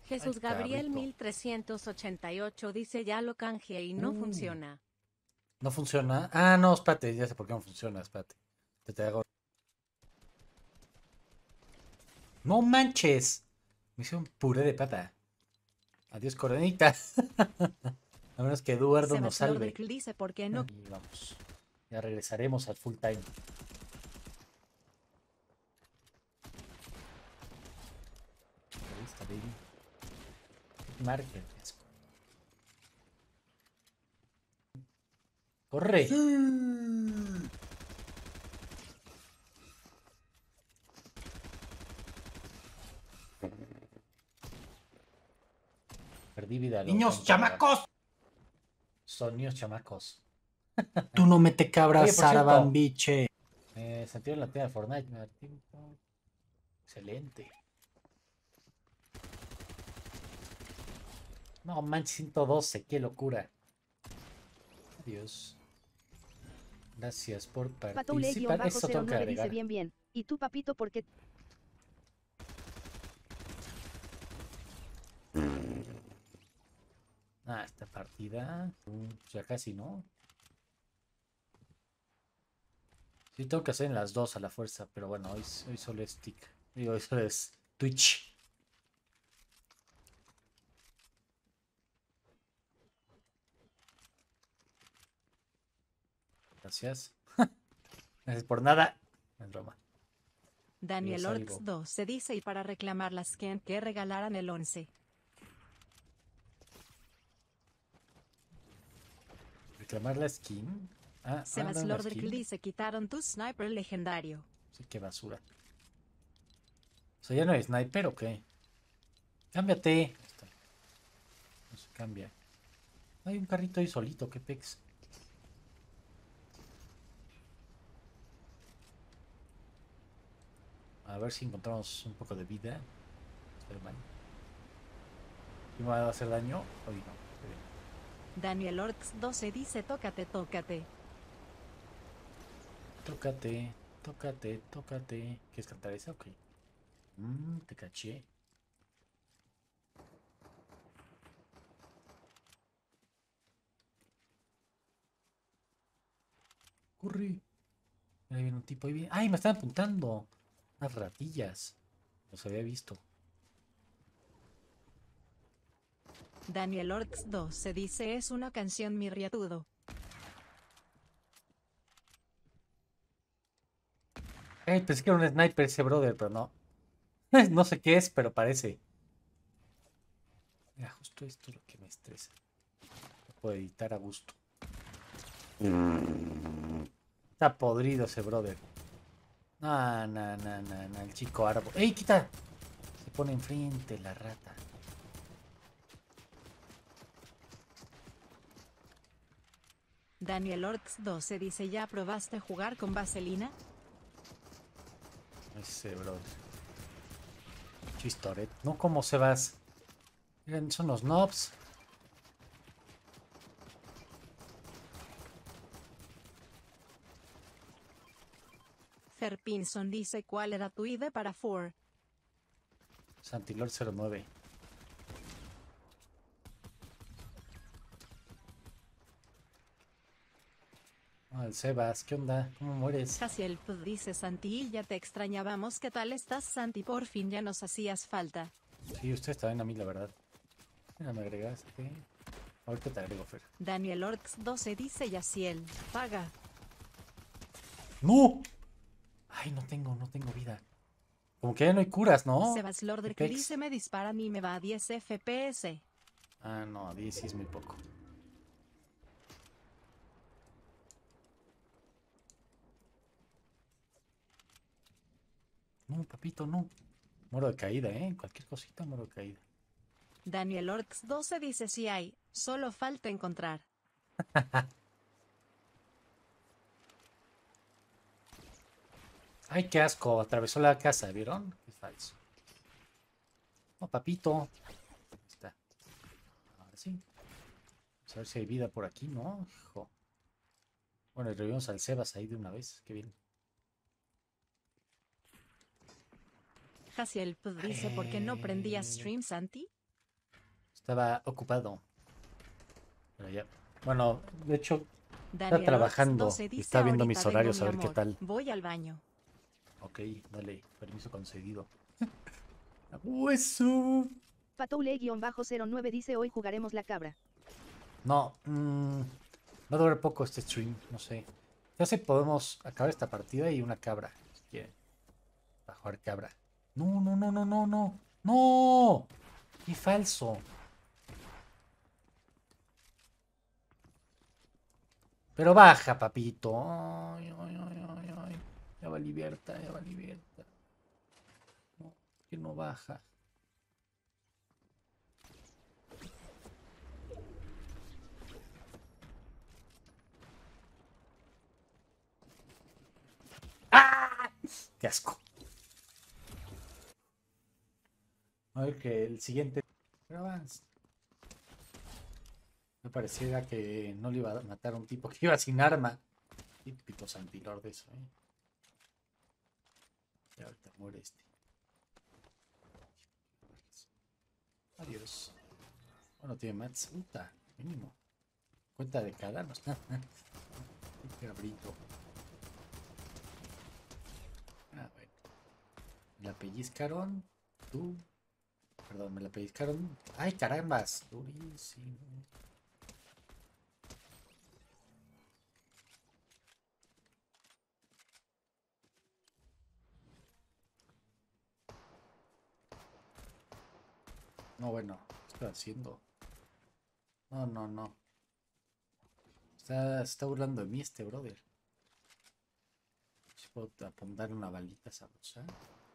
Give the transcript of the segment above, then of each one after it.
Jesús Gabriel 1388 dice ya lo canjeé y no funciona. ¿No funciona? Ah, no, espérate, ya sé por qué no funciona, espérate. Te hago... ¡No manches! Me hice un puré de papa. Adiós, coronita. A menos que Eduardo nos Sebas salve. Lordrick dice por qué no. Y vamos. Ya regresaremos al full time. Ahí está, baby. Marca. ¡Corre! Sí. Perdí vida. ¡Niños, chamacos! Son niños chamacos. Tú no mete cabras, Oye, por cierto, Sarabambiche. sentido en la tienda de Fortnite. Me da tiempo. Excelente. No manches, 112, qué locura. Adiós. Gracias por participar. Eso tengo que agregar. Dice bien. ¿Y tú, papito, por qué? Ah, esta partida. Ya casi, ¿no? Sí, tengo que hacer en las dos a la fuerza, pero bueno, hoy solo es Stick. Digo, hoy solo es Twitch. Gracias. Gracias por nada. No es broma. Daniel Orx 2 se dice y para reclamar las skin que regalaran el 11. ¿Reclamar la skin? Sebas Lordrick dice quitaron tu sniper legendario. Sí, qué basura. O sea, ¿ya no hay sniper o qué? Cámbiate. No se cambia. Hay un carrito ahí solito, qué pex. A ver si encontramos un poco de vida. ¿Quién me va a hacer daño? Hoy no. Daniel Orx 12 dice tócate, tócate. Tócate, tócate, tócate. ¿Quieres cantar esa? Ok. Te caché. Corre. Ahí viene un tipo, ahí viene. ¡Ay, me están apuntando! Unas ratillas. Los había visto. Daniel Orx 2 se dice es una canción mirriatudo. Pensé que era un sniper ese brother, pero no. No sé qué es, pero parece. Mira, justo esto es lo que me estresa. Lo puedo editar a gusto. Está podrido ese brother. No, el chico árbol. ¡Ey, quita! Se pone enfrente la rata. Daniel Orx 2 se dice ¿ya probaste jugar con vaselina? Ese brother. Chistoret. No, ¿cómo se vas? Miren, son los knobs. Ferpinson dice ¿cuál era tu ID para 4? Santilor 09. El Sebas, ¿qué onda? ¿Cómo mueres? Jaciel dice Santi, ya te extrañábamos. ¿Qué tal estás, Santi? Por fin ya nos hacías falta. Sí, ustedes también a mí, la verdad. Mira, me agregaste. Ahorita te agrego, Fer. Daniel Orx 12 dice Yaciel, paga. ¡No! Ay, no tengo vida. Como que ya no hay curas, ¿no? Sebas Lordrick dice me disparan y me va a 10 FPS. Ah, no, a 10 sí es muy poco. No, papito, no. Muero de caída, ¿eh? Cualquier cosita muero de caída. Daniel Orx 12 dice sí hay, solo falta encontrar. Ay, qué asco. Atravesó la casa, ¿vieron? Es falso. No, papito. Ahí está. Ahora sí. Vamos a ver si hay vida por aquí, ¿no? Hijo. Bueno, y revivimos al Sebas ahí de una vez. Qué bien. Jaciel dice ¿por qué no prendías stream, Santi? Estaba ocupado. Pero ya. Bueno, de hecho, Daniel está trabajando Ox 12 y dice, está viendo "Ahorita mis vengo, horarios mi a ver qué amor, tal. voy al baño". Ok, dale, permiso concedido. ¡Hueso! Patoule-09 dice hoy jugaremos la cabra. No, va a durar poco este stream, no sé. Ya sé, podemos acabar esta partida y una cabra, si quieren. Para jugar cabra. No, no, no, no, no, no. ¡No! ¡Qué falso! Pero baja, papito. Ay, ay, ay, ay, ay. Ya va libertad, ya va libertad. No, que no baja. ¡Ah! ¡Qué asco! A ver que el siguiente... Pero avance. Me pareciera que no le iba a matar a un tipo que iba sin arma. Típico Santilor de eso, ¿eh? Y ahorita muere este. Adiós. Bueno, tiene mats. Puta, mínimo. Cuenta de cada, no está. Qué cabrito. Ah, bueno. Me la pellizcaron. Tú. Perdón, me la pellizcaron. ¡Ay, carambas! Durísimo. No, bueno, ¿qué estoy haciendo? No, no, no. Se está burlando de mí este brother. Si puedo apuntar una balita sabrosa.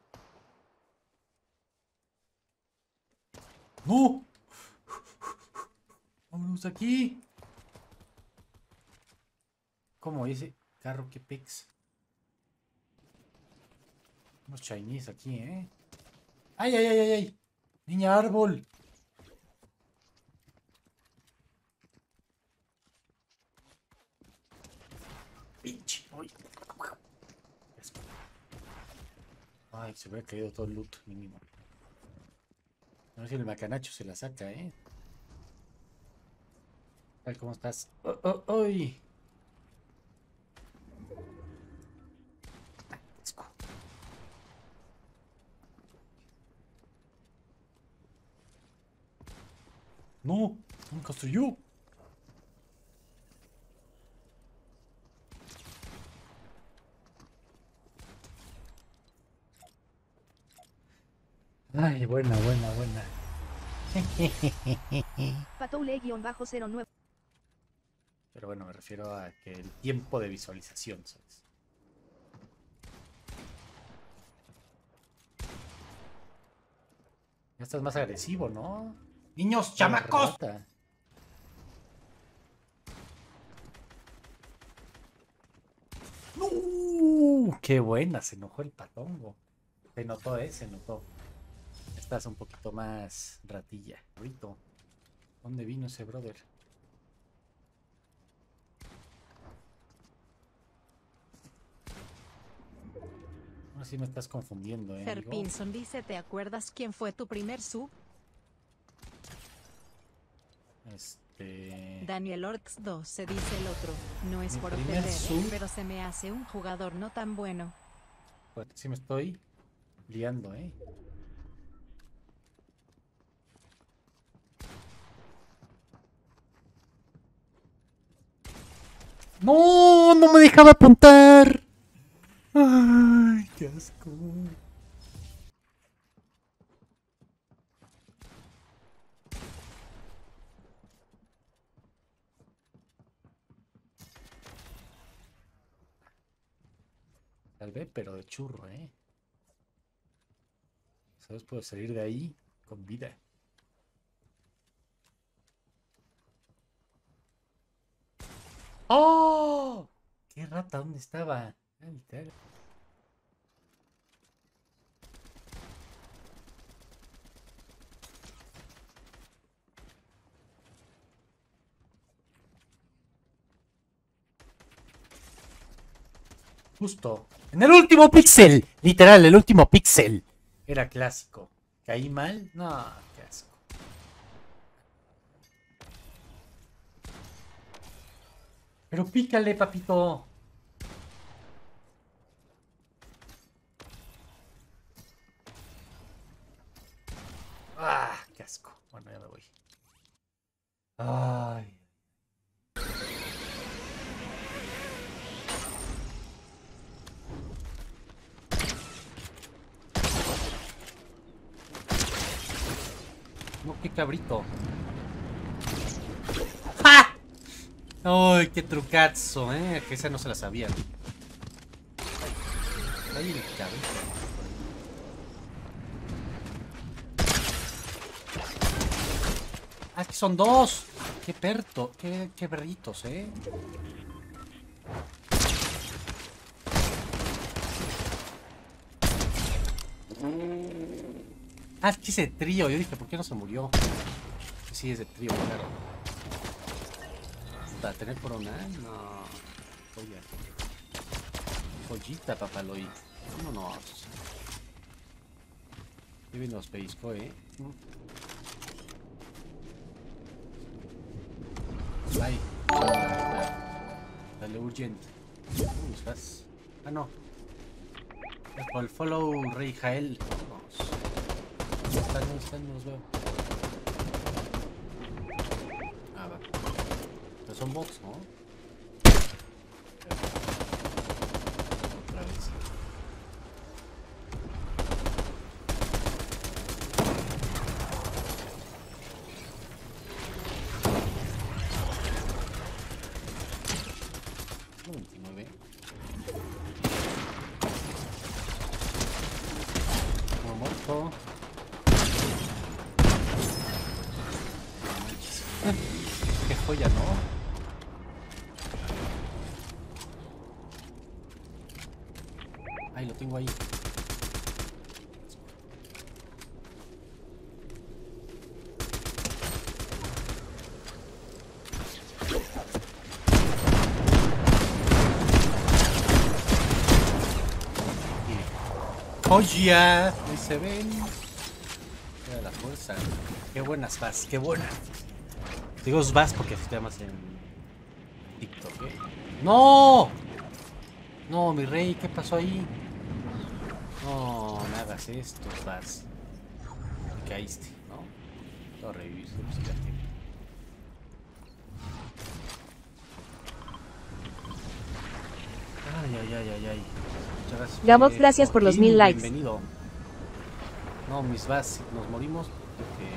¡No! ¡Vámonos aquí! ¿Cómo ese carro? ¿Qué pex? Unos Chinese aquí, ¿eh? ¡Ay, ay, ay, ay, ay! ¡Niña árbol! ¡Pinche! ¡Ay! Ay, se hubiera caído todo el loot mínimo. A ver si el macanacho se la saca, ¿eh? Tal, ¿cómo estás? ¡Oh, oh, oh! ¡No! ¡No construyó! Ay, buena, buena, buena. Patoule-09. Pero bueno, me refiero a que el tiempo de visualización, ¿sabes? Ya estás más agresivo, ¿no? Niños, chamacos. Rata. ¡No! ¡Qué buena! Se enojó el patongo. Se notó, se notó. Estás un poquito más ratilla. Rito. ¿Dónde vino ese brother? Ahora sí me estás confundiendo, amigo. Ferpinson dice, ¿te acuerdas quién fue tu primer sub? Daniel Orx 12 dice el otro. No es Mi por primer ofender, sub. pero se me hace un jugador no tan bueno. Pues sí me estoy liando, ¿eh? ¡No! ¡No me dejaba apuntar! ¡Ay, qué asco! Salvé, pero de churro, ¿eh? ¿Sabes? Puedo salir de ahí con vida. ¡Oh! ¡Qué rata! ¿Dónde estaba? Ay, tal. Justo. En el último píxel. Literal, el último píxel. Era clásico. ¿Caí mal? No, qué asco. Pero pícale, papito. Ah, qué asco. Bueno, ya me voy. Ay. No, qué cabrito. ¡Ja! ¡Ay, qué trucazo, eh! Que esa no se la sabían. Ay, el cabrito. Ah, es que son dos. Qué perto, qué perritos, eh. Ah, es que es de trío. Yo dije, ¿por qué no se murió? Sí, es de trío, claro. ¿Para tener corona? No. Joya. Joyita, papaloy. Vámonos. Qué bien nos pellizcó, Ay. Dale, urgent. ¿Cómo estás? Ah, no. Por el follow, Rey Jael. Vamos. ¿Dónde están? No los veo. Ah, va. Pero son bots, ¿no? Otra vez. Qué joya, ¿no? Ahí lo tengo ahí. ¡Joya! Ahí se ven. Mira la fuerza. Qué buenas vas, qué buenas. Digo vas porque así te llamas en TikTok, ¿eh? ¡No! No, mi rey, ¿qué pasó ahí? No, no hagas esto, vas. Te caíste, ¿no? Todo revivir, Ay. Muchas gracias. Gabov, gracias por los 1000 likes. Bienvenido. No, mis vas, nos morimos porque...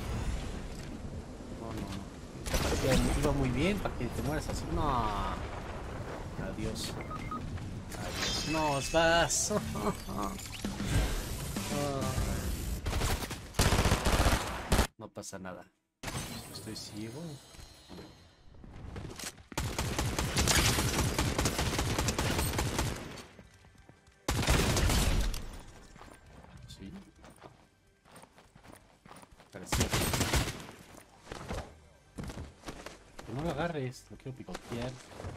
No. Esta partida iba muy bien para que te mueras así. No. Adiós. Nos vas. No pasa nada. Estoy ciego. Sí. Parecía. No lo agarres, no quiero picotear.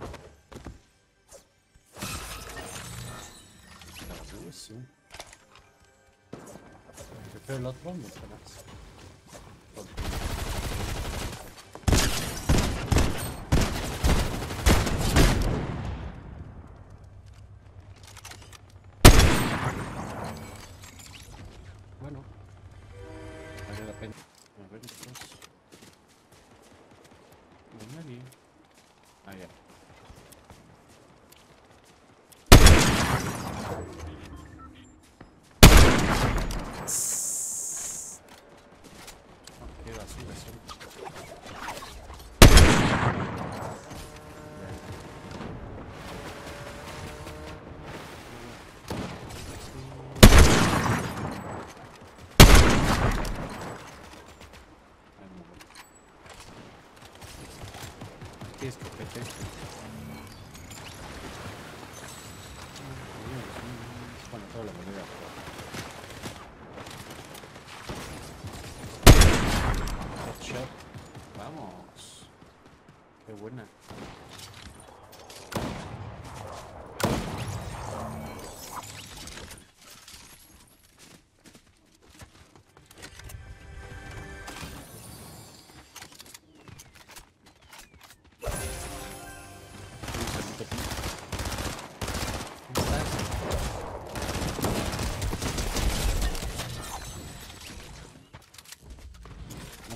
Eso. Prefiero el otro, me gusta más. Bueno, vale la pena. A ver estos. No hay nadie. Ah, ya. Qué basura son. Aquí es copete. Bueno, toda la moneda. Headshot. Vamos. Qué buena.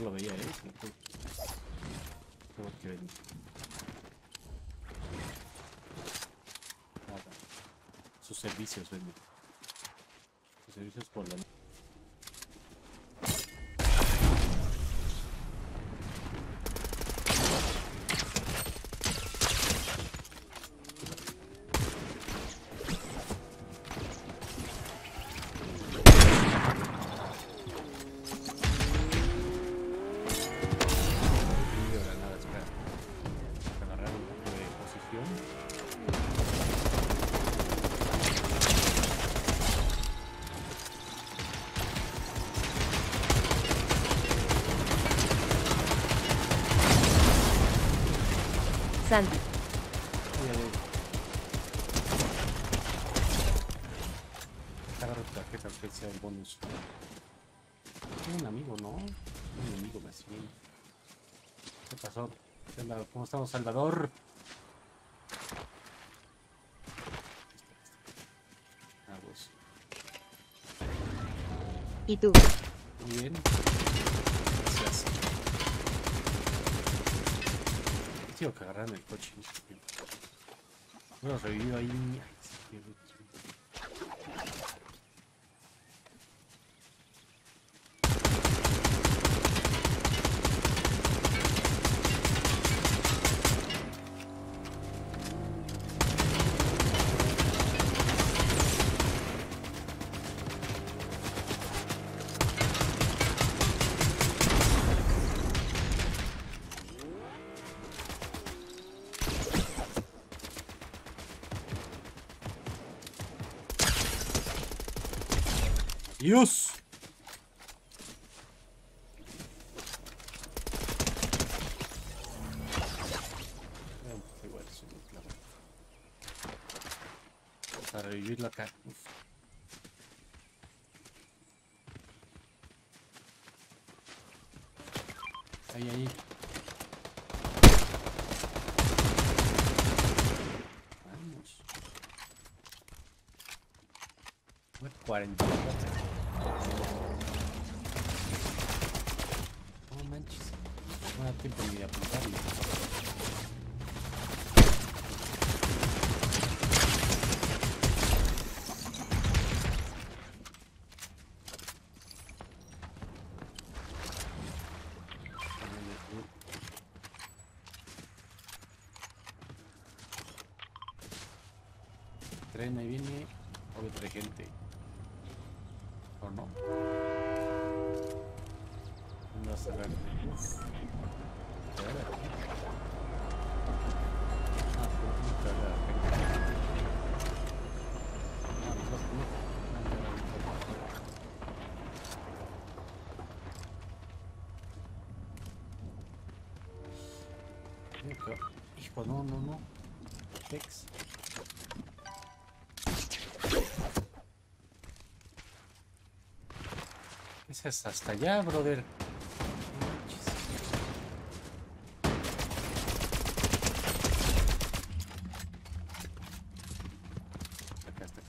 lo veía, Como que ven. Nada. Sus servicios, ven. Sus servicios por la... Santi. Agarra tu tarjeta que sea el bonus. Tengo un amigo, ¿no? Un amigo más bien. ¿Qué pasó? ¿Cómo estamos, Salvador? Ah, pues. ¿Y tú? Muy bien. Gracias. Tengo que agarrar en el coche. Bueno, revivido ahí. Dios. Igual, para revivirlo acá. Uf. Ahí. Vamos. 44. No manches. No da tiempo ni de apuntarlo. Tren, ahí viene otra gente. ¿O no? No se ve. Hijo, no. Tex. Ese es hasta allá, brother. Acá está.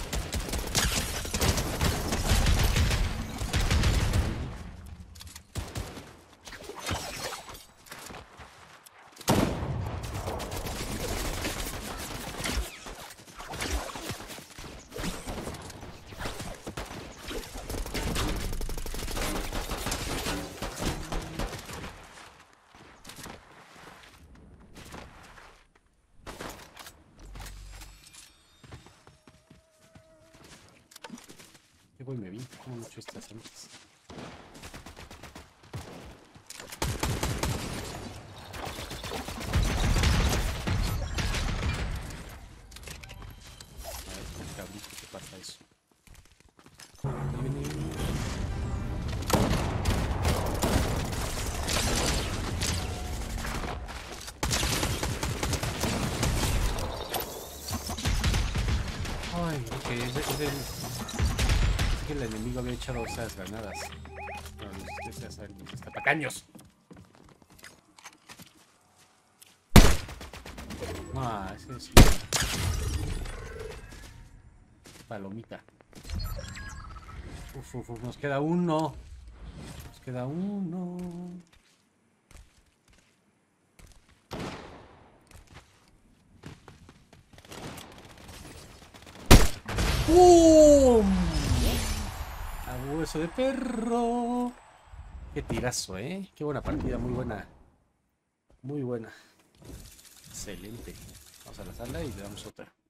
Qué voy, me vi. ¿Cómo no he hecho estas antes? A ver, con el cabrito, ¿qué pasa eso? Ahí viene. Ay, ok, es que el enemigo había echado esas granadas. No, esas tapacaños. Ah, ese es palomita. Uf, nos queda uno. Nos queda uno. ¡Pum! A hueso de perro. Qué tirazo, ¿eh? Qué buena partida, muy buena. Muy buena. Excelente. Vamos a la sala y le damos otra.